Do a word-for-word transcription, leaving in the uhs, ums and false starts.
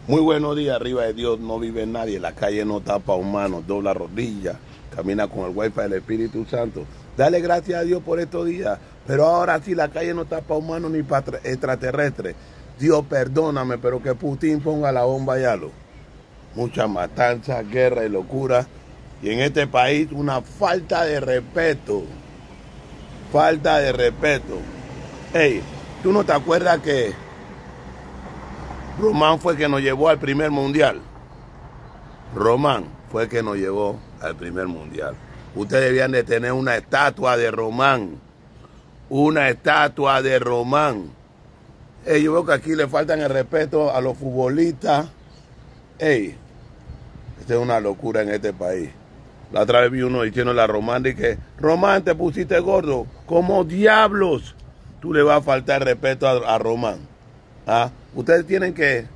Muy buenos días, arriba de Dios no vive nadie, la calle no tapa humanos, dobla rodillas, camina con el wifi del Espíritu Santo. Dale gracias a Dios por estos días, pero ahora sí la calle no tapa humanos ni para extraterrestres. Dios perdóname, pero que Putin ponga la bomba y algo. Mucha matanza, guerra y locura. Y en este país una falta de respeto. Falta de respeto. Hey, ¿tú no te acuerdas que Román fue el que nos llevó al primer mundial? Román fue el que nos llevó al primer mundial. Ustedes debían de tener una estatua de Román. Una estatua de Román. Hey, yo veo que aquí le faltan el respeto a los futbolistas. Hey, esta es una locura en este país. La otra vez vi uno diciéndole a Román de que Román, te pusiste gordo. ¿Cómo diablos tú le vas a faltar respeto a, a Román? ¿Ah? Ustedes tienen que